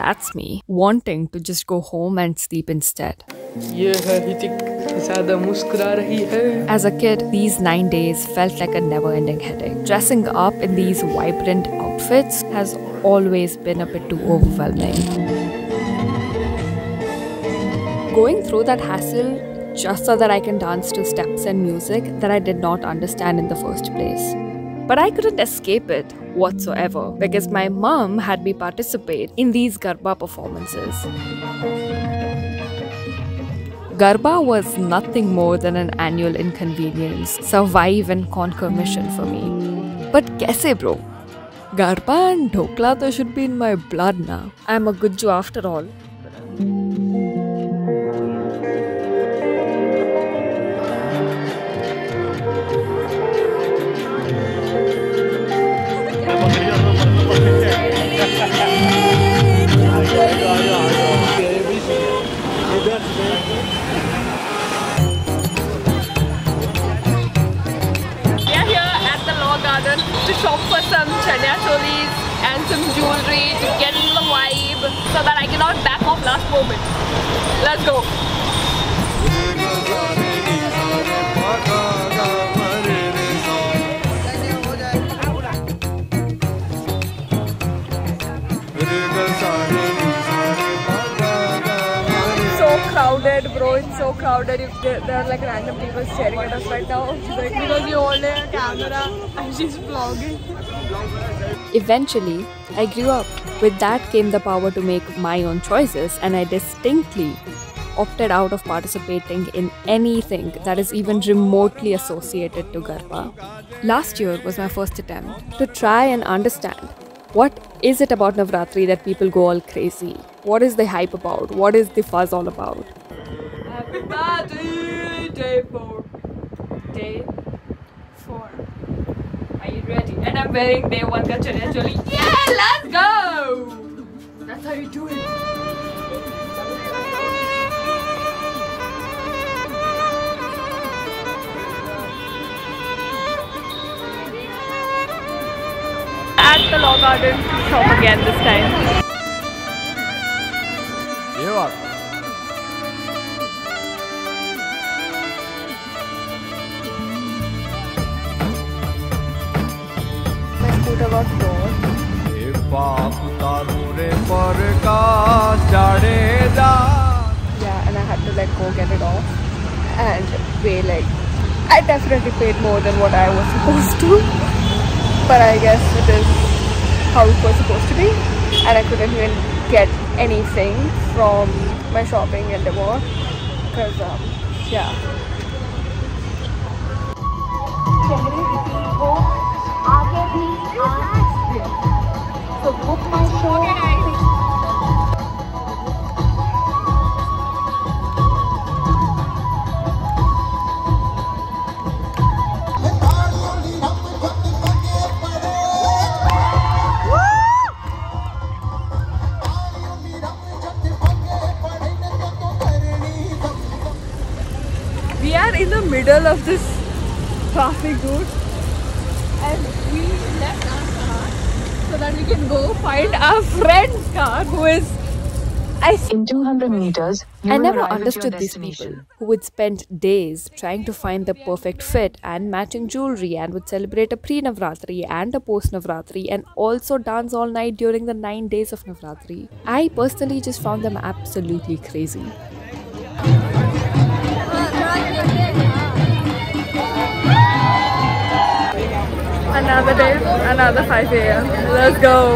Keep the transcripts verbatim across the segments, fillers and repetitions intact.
that's me, wanting to just go home and sleep instead. As a kid, these nine days felt like a never-ending headache. Dressing up in these vibrant outfits has always been a bit too overwhelming. Going through that hassle just so that I can dance to steps and music that I did not understand in the first place. But I couldn't escape it whatsoever because my mom had me participate in these Garba performances. Garba was nothing more than an annual inconvenience, survive and conquer mission for me. But kaise bro? Garba and Dhokla to should be in my blood now. I'm a Gujju after all. To shop for some chanya cholis and some jewelry to get in the vibe so that I cannot back off last moment. Let's go! Crowded, bro. It's so crowded. If there, there are like random people staring at us right now, like, because you hold a camera and she's vlogging. Eventually, I grew up. With that came the power to make my own choices, and I distinctly opted out of participating in anything that is even remotely associated to Garba. Last year was my first attempt to try and understand what is it about Navratri that people go all crazy? What is the hype about? What is the fuzz all about? Everybody, day four. Day Four. Are you ready? And I'm wearing day one ka chanya choli. Yeah, let's go! That's how you do it. At the Law Garden shop again this time. Yeah. My scooter got torn. Yeah, and I had to like go get it off and pay like I definitely paid more than what I was supposed to. But I guess it is how it was supposed to be, and I couldn't even get anything from my shopping anymore because um, yeah. So book my show. We are in the middle of this traffic, dude, and we left our car so that we can go find our friend's car who is I in two hundred meters. I never understood these people who would spend days trying to find the perfect fit and matching jewelry and would celebrate a pre-Navratri and a post-Navratri and also dance all night during the nine days of Navratri. I personally just found them absolutely crazy. Another day, another five A M Let's go.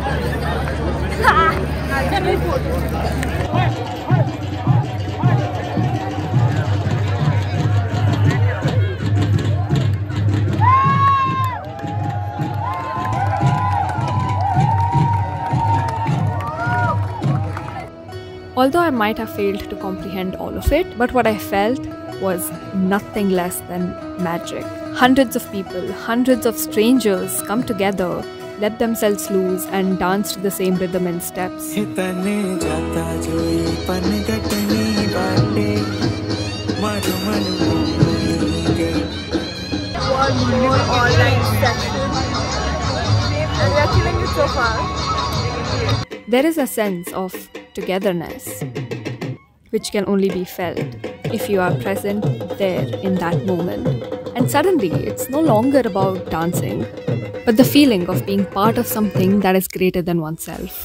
Although I might have failed to comprehend all of it, but what I felt was nothing less than magic. Hundreds of people, hundreds of strangers come together, let themselves loose and dance to the same rhythm and steps. One more all-night session and we are killing it so far. There is a sense of togetherness which can only be felt if you are present there in that moment. And suddenly, it's no longer about dancing, but the feeling of being part of something that is greater than oneself.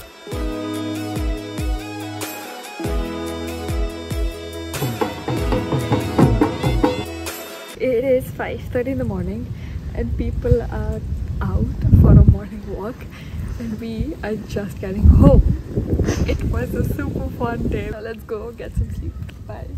It is five thirty in the morning and people are out for a morning walk and we are just getting home. It was a super fun day. Now let's go get some sleep. Bye.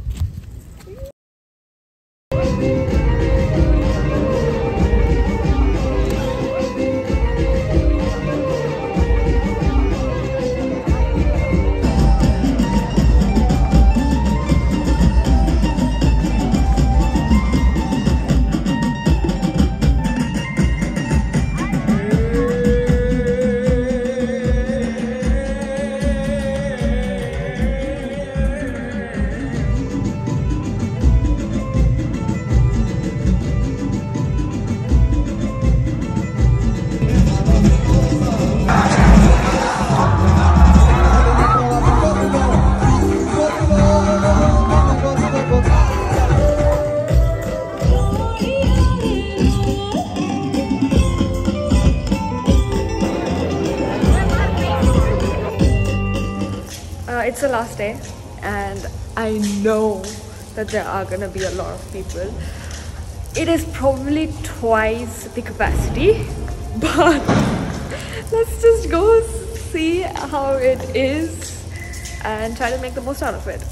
It's the last day and I know that there are gonna be a lot of people. It is probably twice the capacity, but let's just go see how it is and try to make the most out of it.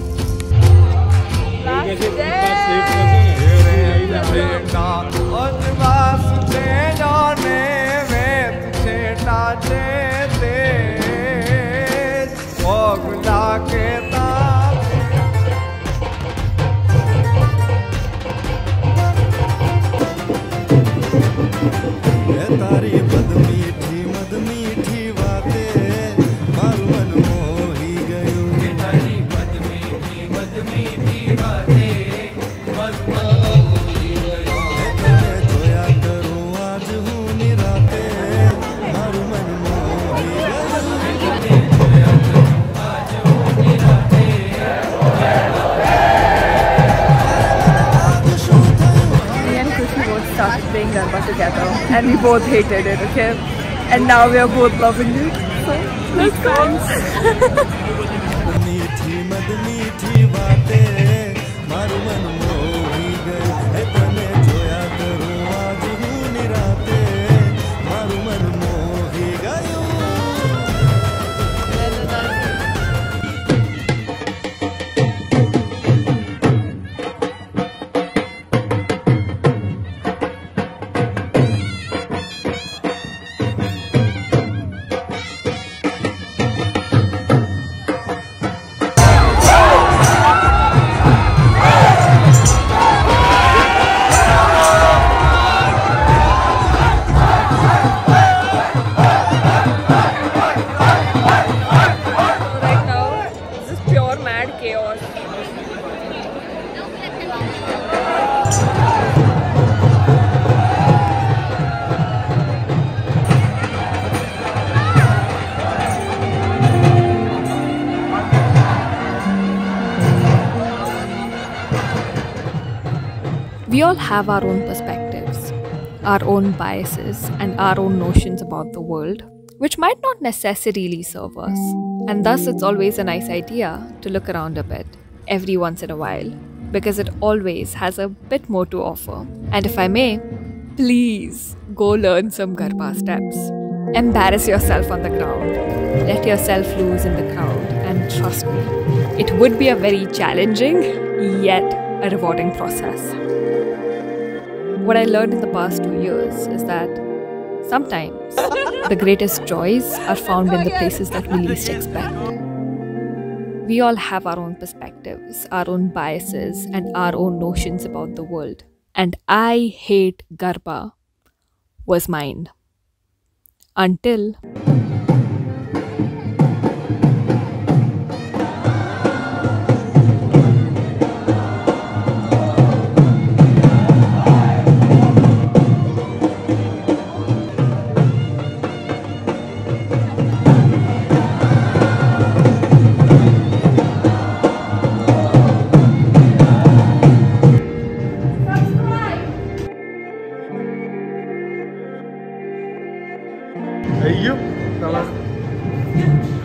Last तारी मद मीठी मद मीठी बातें मारू मन मोही गयो तारी मद मीठी मद मीठी बातें मारू मन मोही गयो तेरे जोया करूं आज हूँ निराते मारू मन मोही गयो जोया करूं आज हूँ निराते Me and Kushi both started playing Garba together and we both hated it, okay? And now we are both loving it. So, let's go! मीठी मद मीठी बातें मारू मन मोही गई तने जोया करूं आज हूँ निराते मारू मन मोही गयो We all have our own perspectives, our own biases, and our own notions about the world, which might not necessarily serve us. And thus, it's always a nice idea to look around a bit, every once in a while, because it always has a bit more to offer. And if I may, please go learn some Garba steps. Embarrass yourself on the ground. Let yourself loose in the crowd, and trust me, it would be a very challenging, yet a rewarding process. What I learned in the past two years is that sometimes the greatest joys are found in the places that we least expect. We all have our own perspectives, our own biases, and our own notions about the world. And I hate Garba was mine. Until അയ്യോ